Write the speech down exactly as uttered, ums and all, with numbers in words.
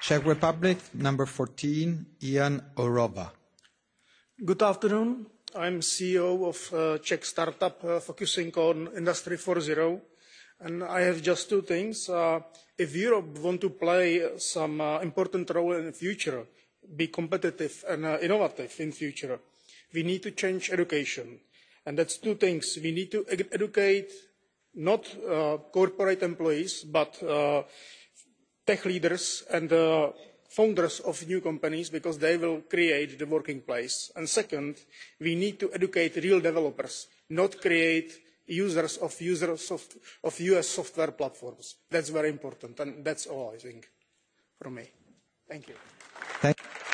Czech Republic, number fourteen, Jan Hovora. Good afternoon. I'm C E O of a Czech startup uh, focusing on Industry four point zero. And I have just two things. Uh, if Europe wants to play some uh, important role in the future, be competitive and uh, innovative in the future, we need to change education. And that's two things. We need to ed educate not uh, corporate employees, but uh, tech leaders and uh, founders of new companies, because they will create the working place. And second, we need to educate real developers, not create users of users of, of U S software platforms. That's very important, and that's all I think from me. Thank you. Thank